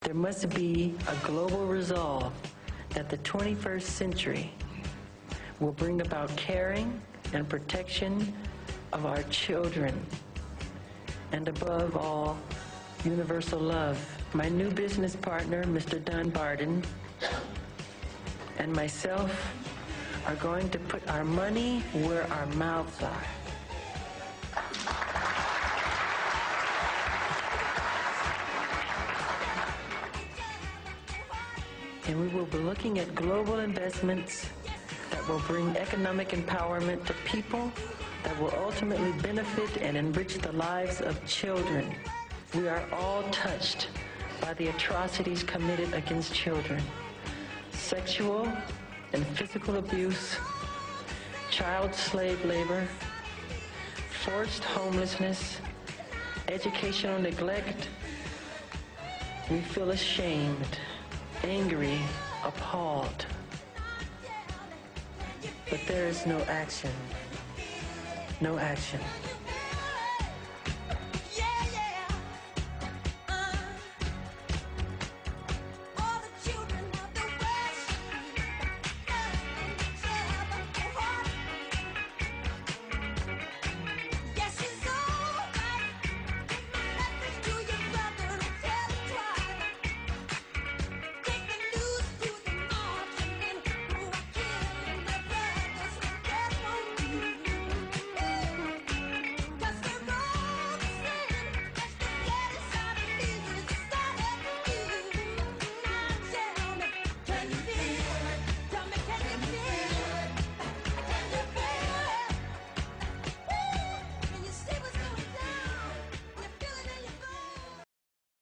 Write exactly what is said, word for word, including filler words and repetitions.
There must be a global resolve that the twenty-first century will bring about caring and protection of our children, and above all, universal love. My new business partner, Mister Dunbarton, and myself are going to put our money where our mouths are. And we will be looking at global investments that will bring economic empowerment to people, that will ultimately benefit and enrich the lives of children. We are all touched by the atrocities committed against children. Sexual and physical abuse, child slave labor, forced homelessness, educational neglect. We feel ashamed, angry, appalled. But there is no action. No action.